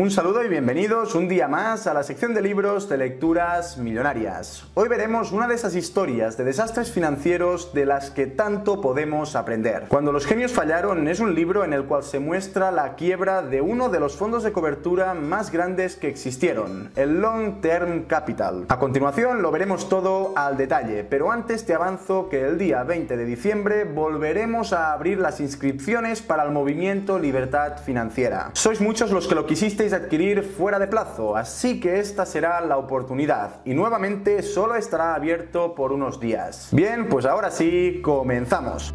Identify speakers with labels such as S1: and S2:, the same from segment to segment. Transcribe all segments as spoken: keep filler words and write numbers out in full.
S1: Un saludo y bienvenidos un día más a la sección de libros de lecturas millonarias. Hoy veremos una de esas historias de desastres financieros de las que tanto podemos aprender. Cuando los genios fallaron es un libro en el cual se muestra la quiebra de uno de los fondos de cobertura más grandes que existieron, el Long Term Capital. A continuación lo veremos todo al detalle, pero antes te avanzo que el día veinte de diciembre volveremos a abrir las inscripciones para el movimiento Libertad Financiera. Sois muchos los que lo quisisteis adquirir fuera de plazo, así que esta será la oportunidad y nuevamente solo estará abierto por unos días. Bien, pues ahora sí, comenzamos.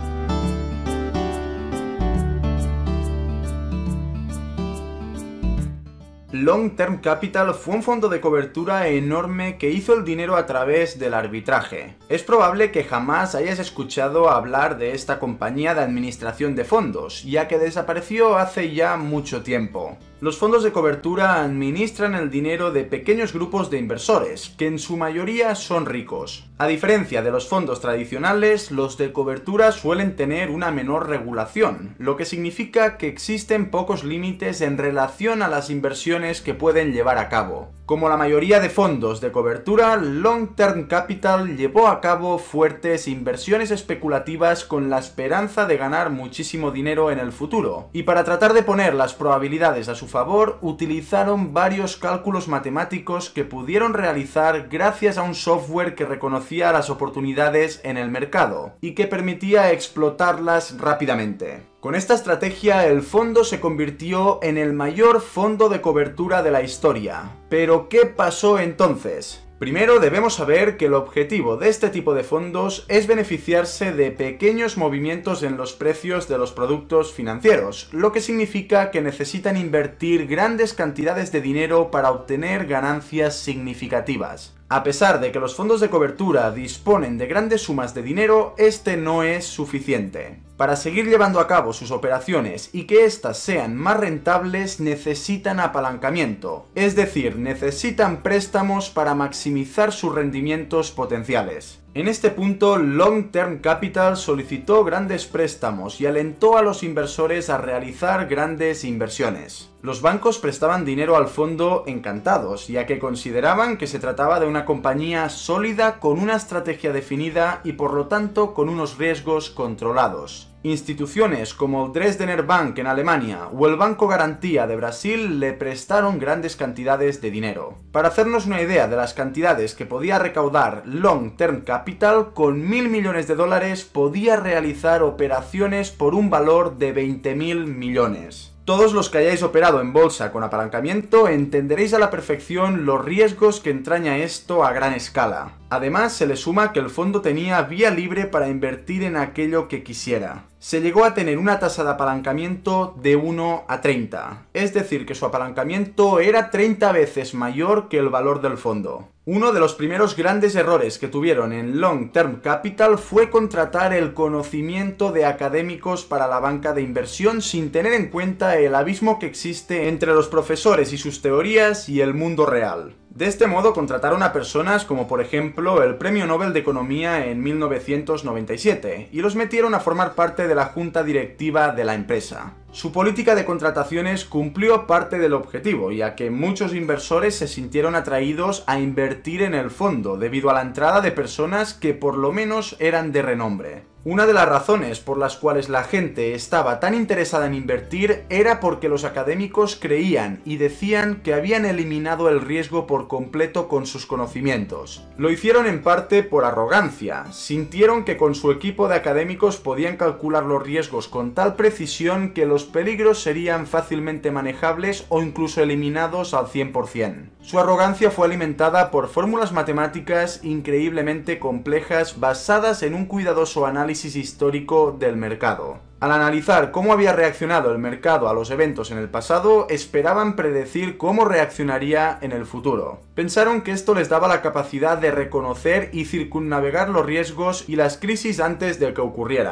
S1: Long Term Capital fue un fondo de cobertura enorme que hizo el dinero a través del arbitraje. Es probable que jamás hayas escuchado hablar de esta compañía de administración de fondos, ya que desapareció hace ya mucho tiempo. Los fondos de cobertura administran el dinero de pequeños grupos de inversores, que en su mayoría son ricos. A diferencia de los fondos tradicionales, los de cobertura suelen tener una menor regulación, lo que significa que existen pocos límites en relación a las inversiones que pueden llevar a cabo. Como la mayoría de fondos de cobertura, Long Term Capital llevó a cabo fuertes inversiones especulativas con la esperanza de ganar muchísimo dinero en el futuro, y para tratar de poner las probabilidades a su favor, utilizaron varios cálculos matemáticos que pudieron realizar gracias a un software que reconocía las oportunidades en el mercado y que permitía explotarlas rápidamente. Con esta estrategia, el fondo se convirtió en el mayor fondo de cobertura de la historia. ¿Pero qué pasó entonces? Primero debemos saber que el objetivo de este tipo de fondos es beneficiarse de pequeños movimientos en los precios de los productos financieros, lo que significa que necesitan invertir grandes cantidades de dinero para obtener ganancias significativas. A pesar de que los fondos de cobertura disponen de grandes sumas de dinero, este no es suficiente. Para seguir llevando a cabo sus operaciones y que éstas sean más rentables, necesitan apalancamiento, es decir, necesitan préstamos para maximizar sus rendimientos potenciales. En este punto, Long Term Capital solicitó grandes préstamos y alentó a los inversores a realizar grandes inversiones. Los bancos prestaban dinero al fondo encantados, ya que consideraban que se trataba de una compañía sólida con una estrategia definida y por lo tanto con unos riesgos controlados. Instituciones como el Dresdner Bank en Alemania o el Banco Garantía de Brasil le prestaron grandes cantidades de dinero. Para hacernos una idea de las cantidades que podía recaudar Long Term Capital, con mil millones de dólares podía realizar operaciones por un valor de veinte mil millones. Todos los que hayáis operado en bolsa con apalancamiento entenderéis a la perfección los riesgos que entraña esto a gran escala. Además, se le suma que el fondo tenía vía libre para invertir en aquello que quisiera. Se llegó a tener una tasa de apalancamiento de uno a treinta, es decir, que su apalancamiento era treinta veces mayor que el valor del fondo. Uno de los primeros grandes errores que tuvieron en Long Term Capital fue contratar el conocimiento de académicos para la banca de inversión sin tener en cuenta el abismo que existe entre los profesores y sus teorías y el mundo real. De este modo contrataron a personas como por ejemplo el Premio Nobel de Economía en mil novecientos noventa y siete y los metieron a formar parte de la junta directiva de la empresa. Su política de contrataciones cumplió parte del objetivo, ya que muchos inversores se sintieron atraídos a invertir en el fondo debido a la entrada de personas que por lo menos eran de renombre. Una de las razones por las cuales la gente estaba tan interesada en invertir era porque los académicos creían y decían que habían eliminado el riesgo por completo con sus conocimientos. Lo hicieron en parte por arrogancia, sintieron que con su equipo de académicos podían calcular los riesgos con tal precisión que los peligros serían fácilmente manejables o incluso eliminados al cien por cien. Su arrogancia fue alimentada por fórmulas matemáticas increíblemente complejas basadas en un cuidadoso análisis histórico del mercado. Al analizar cómo había reaccionado el mercado a los eventos en el pasado, esperaban predecir cómo reaccionaría en el futuro. Pensaron que esto les daba la capacidad de reconocer y circunnavegar los riesgos y las crisis antes de que ocurrieran.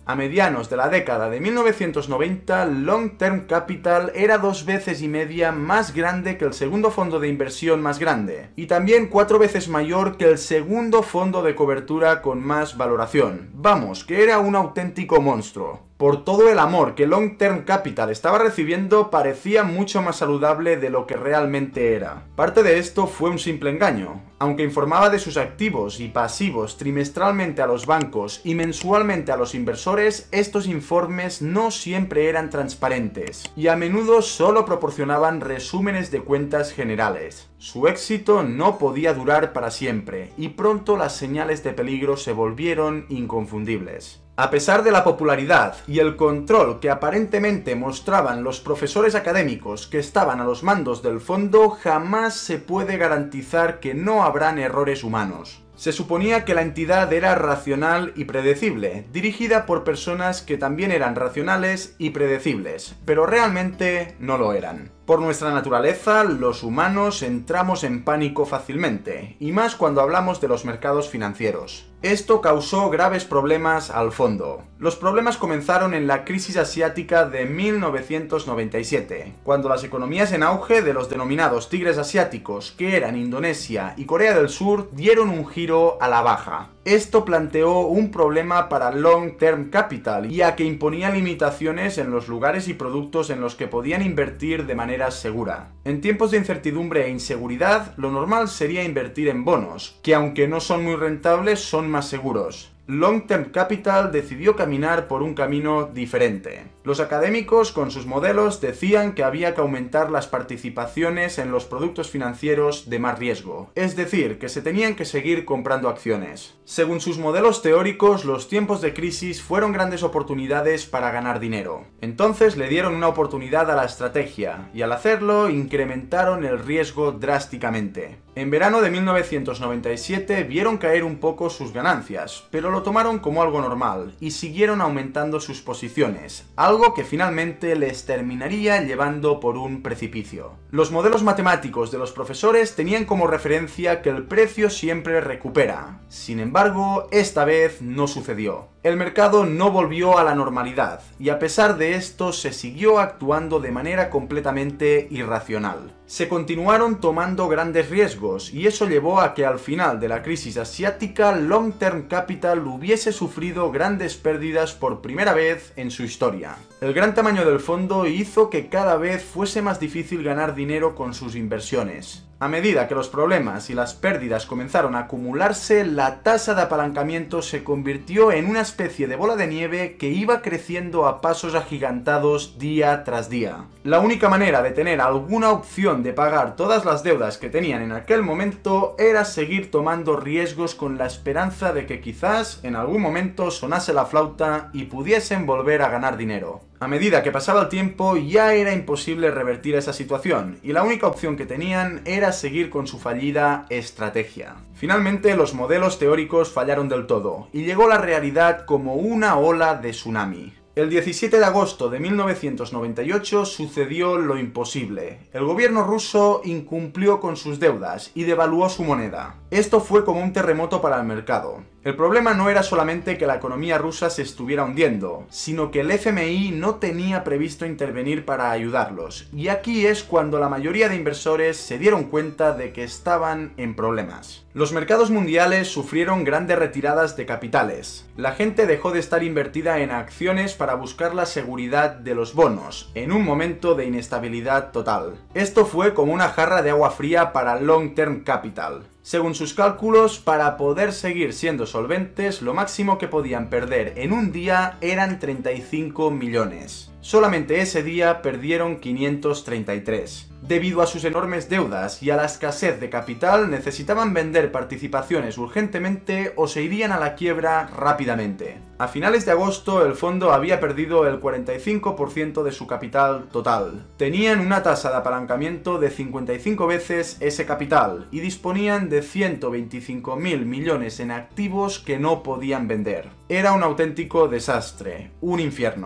S1: A medianos de la década de mil novecientos noventa, Long Term Capital era dos veces y media más grande que el segundo fondo de inversión más grande, y también cuatro veces mayor que el segundo fondo de cobertura con más valoración. Vamos, que era un auténtico monstruo. Por todo el amor que Long Term Capital estaba recibiendo, parecía mucho más saludable de lo que realmente era. Parte de esto fue un simple engaño. Aunque informaba de sus activos y pasivos trimestralmente a los bancos y mensualmente a los inversores, estos informes no siempre eran transparentes, y a menudo solo proporcionaban resúmenes de cuentas generales. Su éxito no podía durar para siempre, y pronto las señales de peligro se volvieron inconfundibles. A pesar de la popularidad y el control que aparentemente mostraban los profesores académicos que estaban a los mandos del fondo, jamás se puede garantizar que no habrán errores humanos. Se suponía que la entidad era racional y predecible, dirigida por personas que también eran racionales y predecibles, pero realmente no lo eran. Por nuestra naturaleza, los humanos entramos en pánico fácilmente, y más cuando hablamos de los mercados financieros. Esto causó graves problemas al fondo. Los problemas comenzaron en la crisis asiática de mil novecientos noventa y siete, cuando las economías en auge de los denominados tigres asiáticos, que eran Indonesia y Corea del Sur, dieron un giro a la baja. Esto planteó un problema para Long Term Capital, ya que imponía limitaciones en los lugares y productos en los que podían invertir de manera segura. En tiempos de incertidumbre e inseguridad, lo normal sería invertir en bonos, que aunque no son muy rentables, son más seguros. Long Term Capital decidió caminar por un camino diferente. Los académicos con sus modelos decían que había que aumentar las participaciones en los productos financieros de más riesgo, es decir, que se tenían que seguir comprando acciones. Según sus modelos teóricos, los tiempos de crisis fueron grandes oportunidades para ganar dinero. Entonces le dieron una oportunidad a la estrategia, y al hacerlo incrementaron el riesgo drásticamente. En verano de mil novecientos noventa y siete vieron caer un poco sus ganancias, pero lo tomaron como algo normal y siguieron aumentando sus posiciones, algo que finalmente les terminaría llevando por un precipicio. Los modelos matemáticos de los profesores tenían como referencia que el precio siempre recupera. Sin embargo, esta vez no sucedió. El mercado no volvió a la normalidad, y a pesar de esto se siguió actuando de manera completamente irracional. Se continuaron tomando grandes riesgos, y eso llevó a que al final de la crisis asiática Long Term Capital hubiese sufrido grandes pérdidas por primera vez en su historia. El gran tamaño del fondo hizo que cada vez fuese más difícil ganar dinero con sus inversiones. A medida que los problemas y las pérdidas comenzaron a acumularse, la tasa de apalancamiento se convirtió en una especie de bola de nieve que iba creciendo a pasos agigantados día tras día. La única manera de tener alguna opción de pagar todas las deudas que tenían en aquel momento era seguir tomando riesgos con la esperanza de que quizás en algún momento sonase la flauta y pudiesen volver a ganar dinero. A medida que pasaba el tiempo ya era imposible revertir esa situación, y la única opción que tenían era seguir con su fallida estrategia. Finalmente los modelos teóricos fallaron del todo, y llegó la realidad como una ola de tsunami. El diecisiete de agosto de mil novecientos noventa y ocho sucedió lo imposible. El gobierno ruso incumplió con sus deudas y devaluó su moneda. Esto fue como un terremoto para el mercado. El problema no era solamente que la economía rusa se estuviera hundiendo, sino que el F M I no tenía previsto intervenir para ayudarlos, y aquí es cuando la mayoría de inversores se dieron cuenta de que estaban en problemas. Los mercados mundiales sufrieron grandes retiradas de capitales. La gente dejó de estar invertida en acciones para buscar la seguridad de los bonos, en un momento de inestabilidad total. Esto fue como una jarra de agua fría para Long Term Capital. Según sus cálculos, para poder seguir siendo solventes, lo máximo que podían perder en un día eran treinta y cinco millones. Solamente ese día perdieron quinientos treinta y tres. Debido a sus enormes deudas y a la escasez de capital, necesitaban vender participaciones urgentemente o se irían a la quiebra rápidamente. A finales de agosto, el fondo había perdido el cuarenta y cinco por ciento de su capital total. Tenían una tasa de apalancamiento de cincuenta y cinco veces ese capital y disponían de ciento veinticinco mil millones en activos que no podían vender. Era un auténtico desastre, un infierno.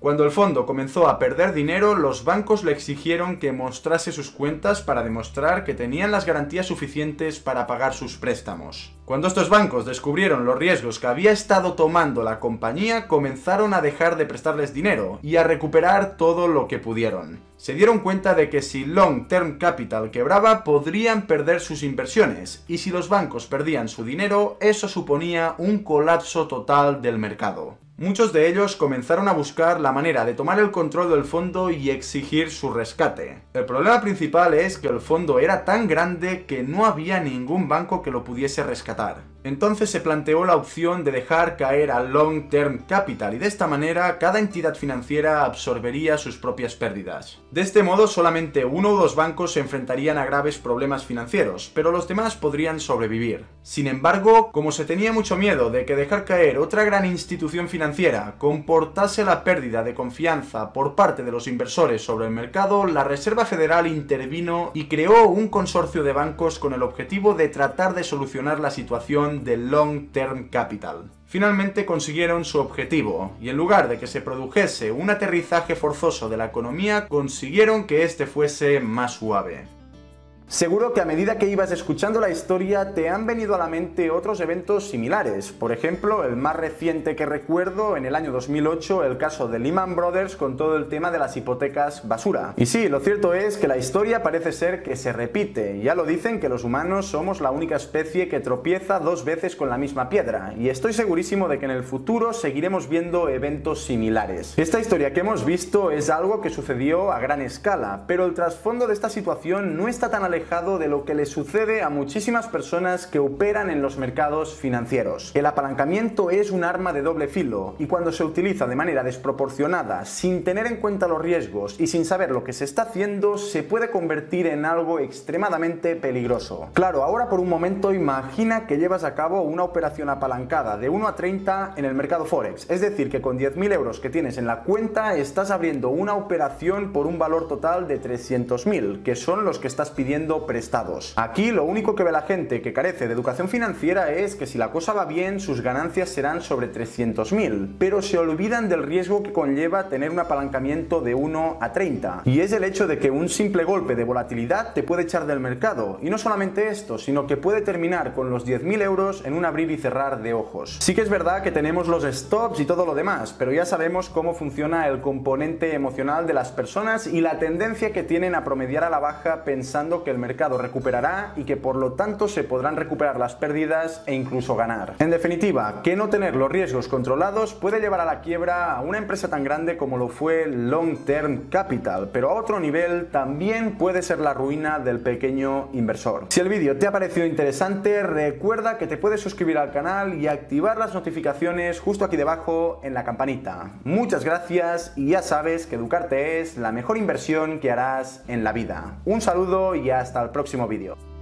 S1: Cuando el fondo comenzó a perder dinero, los bancos le exigieron que mostrase sus cuentas para demostrar que tenían las garantías suficientes para pagar sus préstamos. Cuando estos bancos descubrieron los riesgos que había estado tomando la compañía, comenzaron a dejar de prestarles dinero y a recuperar todo lo que pudieron. Se dieron cuenta de que si Long Term Capital quebraba, podrían perder sus inversiones, y si los bancos perdían su dinero, eso suponía un colapso total del mercado. Muchos de ellos comenzaron a buscar la manera de tomar el control del fondo y exigir su rescate. El problema principal es que el fondo era tan grande que no había ningún banco que lo pudiese rescatar. Entonces se planteó la opción de dejar caer a Long Term Capital y de esta manera cada entidad financiera absorbería sus propias pérdidas. De este modo solamente uno o dos bancos se enfrentarían a graves problemas financieros, pero los demás podrían sobrevivir. Sin embargo, como se tenía mucho miedo de que dejar caer otra gran institución financiera comportase la pérdida de confianza por parte de los inversores sobre el mercado, la Reserva Federal intervino y creó un consorcio de bancos con el objetivo de tratar de solucionar la situación de Long Term Capital. Finalmente consiguieron su objetivo, y en lugar de que se produjese un aterrizaje forzoso de la economía, consiguieron que este fuese más suave. Seguro que a medida que ibas escuchando la historia te han venido a la mente otros eventos similares. Por ejemplo, el más reciente que recuerdo, en el año dos mil ocho, el caso de Lehman Brothers con todo el tema de las hipotecas basura. Y sí, lo cierto es que la historia parece ser que se repite. Ya lo dicen que los humanos somos la única especie que tropieza dos veces con la misma piedra. Y estoy segurísimo de que en el futuro seguiremos viendo eventos similares. Esta historia que hemos visto es algo que sucedió a gran escala, pero el trasfondo de esta situación no está tan alejado de lo que le sucede a muchísimas personas que operan en los mercados financieros. El apalancamiento es un arma de doble filo, y cuando se utiliza de manera desproporcionada, sin tener en cuenta los riesgos y sin saber lo que se está haciendo, se puede convertir en algo extremadamente peligroso. Claro, ahora por un momento imagina que llevas a cabo una operación apalancada de uno a treinta en el mercado Forex, es decir, que con diez mil euros que tienes en la cuenta estás abriendo una operación por un valor total de trescientos mil, que son los que estás pidiendo prestados. Aquí lo único que ve la gente que carece de educación financiera es que si la cosa va bien, sus ganancias serán sobre trescientos mil, pero se olvidan del riesgo que conlleva tener un apalancamiento de uno a treinta, y es el hecho de que un simple golpe de volatilidad te puede echar del mercado, y no solamente esto, sino que puede terminar con los diez mil euros en un abrir y cerrar de ojos. Sí que es verdad que tenemos los stops y todo lo demás, pero ya sabemos cómo funciona el componente emocional de las personas y la tendencia que tienen a promediar a la baja pensando que el mercado recuperará y que por lo tanto se podrán recuperar las pérdidas e incluso ganar. En definitiva, que no tener los riesgos controlados puede llevar a la quiebra a una empresa tan grande como lo fue Long Term Capital, pero a otro nivel también puede ser la ruina del pequeño inversor. Si el vídeo te ha parecido interesante, recuerda que te puedes suscribir al canal y activar las notificaciones justo aquí debajo en la campanita. Muchas gracias, y ya sabes que educarte es la mejor inversión que harás en la vida. Un saludo y hasta el próximo vídeo.